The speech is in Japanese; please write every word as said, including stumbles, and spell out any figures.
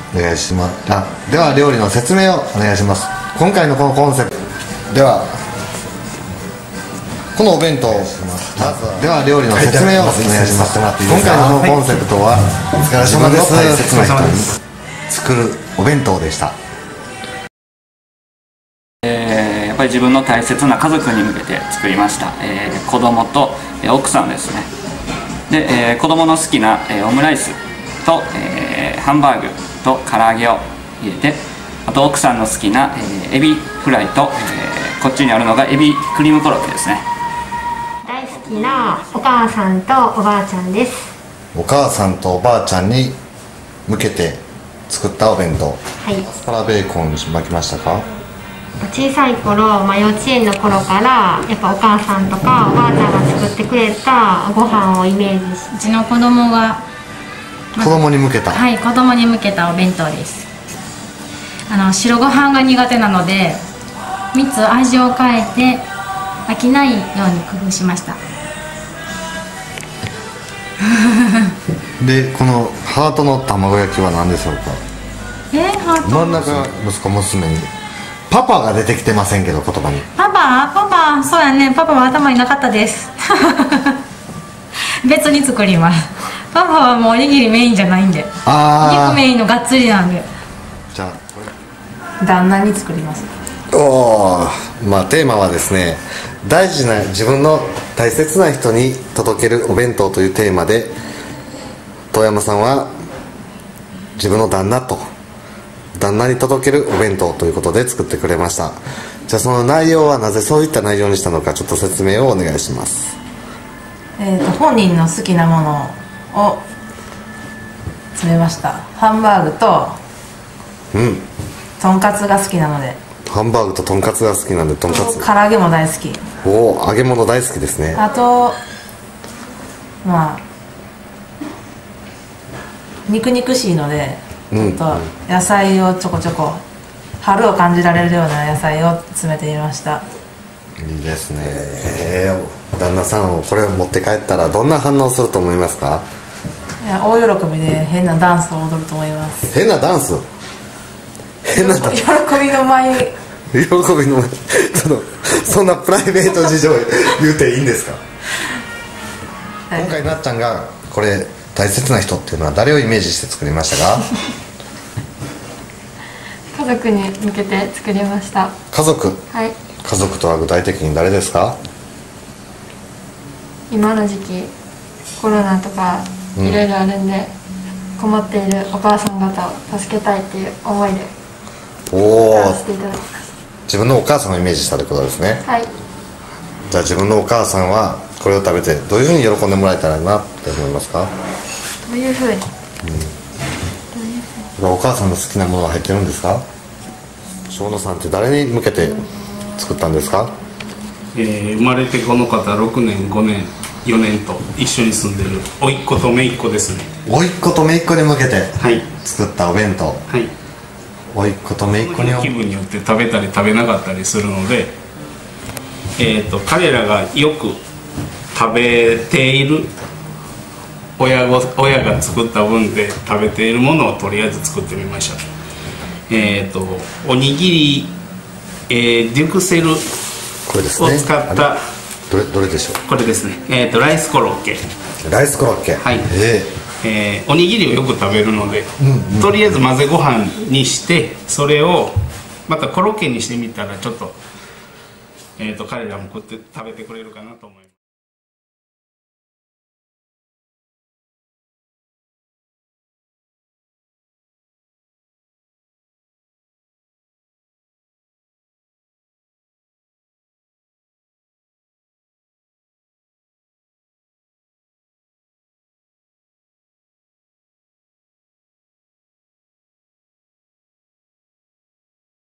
お願いします。あ、では料理の説明をお願いします。今回のこのコンセプトではこのお弁当では料理の説明をお願いします。今回のこのコンセプトは自分の大切な人に作るお弁当でした。 えー、やっぱり自分の大切な家族に向けて作りました、えー、子供と、えー、奥さんですね。で、えー、子供の好きな、えー、オムライスと、えー、ハンバーグと唐揚げを入れて、あと奥さんの好きな、えー、エビフライと、えー、こっちにあるのがエビクリームコロッケですね。 大好きなお母さんとおばあちゃんです。 お母さんとおばあちゃんに向けて作ったお弁当。はい。アスパラベーコン巻きましたか？ 小さい頃、まあ、幼稚園の頃からやっぱお母さんとかおばあちゃんが作ってくれたご飯をイメージし、 うちの子供が、 ま、子供に向けた、 はい、子供に向けたお弁当です。あの白ご飯が苦手なのでみっつ味を変えて飽きないように工夫しましたで、このハートの卵焼きは何でしょうか？ えー、ハート真ん中息子娘にパパが出てきてませんけど、言葉にパパパパ、そうやね、パパは頭になかったです別に作ります。パパはもうおにぎりメインじゃないんで、肉メインのがっつりなんで。 じゃあこれ旦那に作ります。 おー、まあテーマはですね、大事な自分の大切な人に届けるお弁当というテーマで、遠山さんは自分の旦那と旦那に届けるお弁当ということで作ってくれました。じゃあその内容はなぜそういった内容にしたのか、ちょっと説明をお願いします。 えーと本人の好きなものを詰めました。ハンバーグとうんとんかつが好きなので、 ハンバーグととんかつが好きなんで、とんかつ、 唐揚げも大好き。 おお、揚げ物大好きですね。 あとまあ肉肉しいので、 うん、 ちょっと野菜をちょこちょこ春を感じられるような野菜を詰めてみました。 いいですね。えー、旦那さんをこれを持って帰ったらどんな反応すると思いますか？ いや、大喜びで変なダンスを踊ると思います。 変なダンス変なダンス喜びの前に喜びの前そのそんなプライベート事情言うていいんですか？はい、今回なっちゃんがこれ大切な人っていうのは誰をイメージして作りましたか？ 家族に向けて作りました。 家族、 はい。 家族とは具体的に誰ですか？ 今の時期コロナとかいろいろあるんで、うん、困っているお母さん方を助けたいっていう思いで作らせていただきます。 自分のお母さんをイメージしたということですね。 はい。 じゃあ自分のお母さんはこれを食べてどういうふうに喜んでもらえたらなって思いますか？ どういうふうに、うん、 お母さんの好きなものが入ってるんですか？生野さんって誰に向けて作ったんですか？ えー、生まれてこの方ろくねんごねんよねんと一緒に住んでる甥っ子と姪っ子ですね。 甥っ子と姪っ子に向けて作ったお弁当。はい。甥っ子と姪っ子に気分によって食べたり食べなかったりするので、えーと彼らがよく食べている親ご親が作った分で食べているものをとりあえず作ってみました。えーとおにぎり、えー、デュクセルを使った、ね、 どれどれでしょう？ これですね。えーとライスコロッケ。 ライスコロッケ。はい。えーえー、おにぎりをよく食べるので、うんうん、とりあえず混ぜご飯にしてそれをまたコロッケにしてみたらちょっと、えーと彼らもこうやって食べてくれるかなと思います。